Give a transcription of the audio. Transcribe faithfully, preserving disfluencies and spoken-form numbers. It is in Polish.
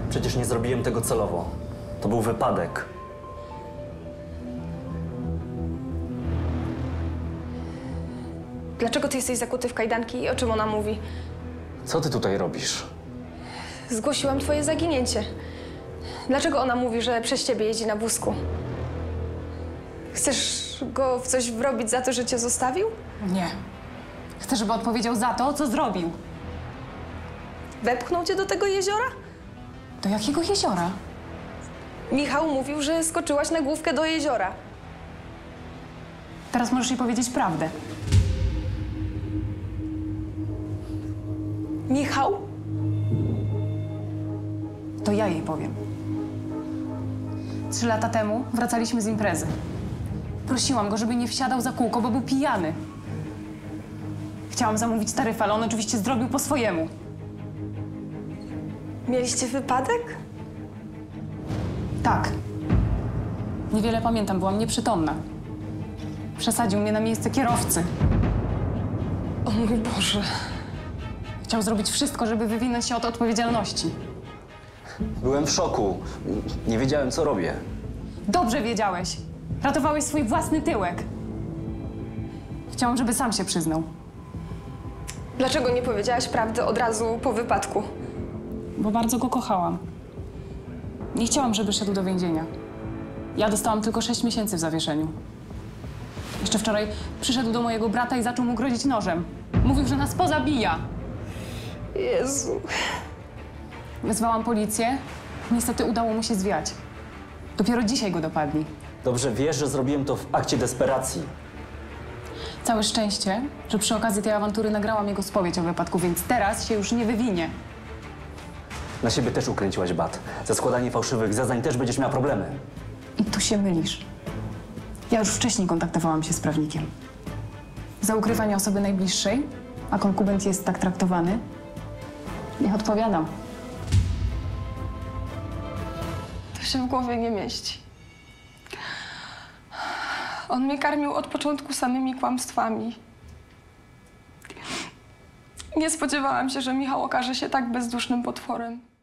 Przecież nie zrobiłem tego celowo. To był wypadek. Dlaczego ty jesteś zakuty w kajdanki i o czym ona mówi? Co ty tutaj robisz? Zgłosiłam twoje zaginięcie. Dlaczego ona mówi, że przez ciebie jeździ na wózku? Chcesz go w coś wrobić za to, że cię zostawił? Nie. Chcę, żeby odpowiedział za to, co zrobił. Wepchnął cię do tego jeziora? Do jakiego jeziora? Michał mówił, że skoczyłaś na główkę do jeziora. Teraz możesz jej powiedzieć prawdę. Michał? To ja jej powiem. Trzy lata temu wracaliśmy z imprezy. Prosiłam go, żeby nie wsiadał za kółko, bo był pijany. Chciałam zamówić taryfę, ale on oczywiście zrobił po swojemu. Mieliście wypadek? Tak. Niewiele pamiętam, byłam nieprzytomna. Przesadził mnie na miejsce kierowcy. O mój Boże. Chciał zrobić wszystko, żeby wywinąć się od odpowiedzialności. Byłem w szoku. Nie wiedziałem, co robię. Dobrze wiedziałeś. Ratowałeś swój własny tyłek. Chciałam, żeby sam się przyznał. Dlaczego nie powiedziałaś prawdy od razu po wypadku? Bo bardzo go kochałam. Nie chciałam, żeby szedł do więzienia. Ja dostałam tylko sześć miesięcy w zawieszeniu. Jeszcze wczoraj przyszedł do mojego brata i zaczął mu grozić nożem. Mówił, że nas pozabija. Jezu. Wezwałam policję. Niestety udało mu się zwiać. Dopiero dzisiaj go dopadli. Dobrze wiesz, że zrobiłem to w akcie desperacji. Całe szczęście, że przy okazji tej awantury nagrałam jego spowiedź o wypadku, więc teraz się już nie wywinie. Na siebie też ukręciłaś bat. Za składanie fałszywych zeznań też będziesz miała problemy. I tu się mylisz. Ja już wcześniej kontaktowałam się z prawnikiem. Za ukrywanie osoby najbliższej, a konkubent jest tak traktowany, nie odpowiadam. To się w głowie nie mieści. On mnie karmił od początku samymi kłamstwami. Nie spodziewałam się, że Michał okaże się tak bezdusznym potworem.